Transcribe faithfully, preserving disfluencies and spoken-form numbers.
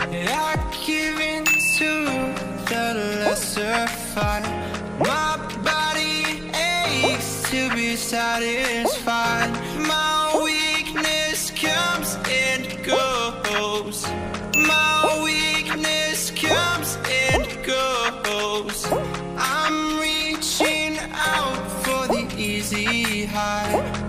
I give in to the lesser fight. My body aches to be satisfied. My weakness comes and goes. My weakness comes and goes. I'm reaching out for the easy high.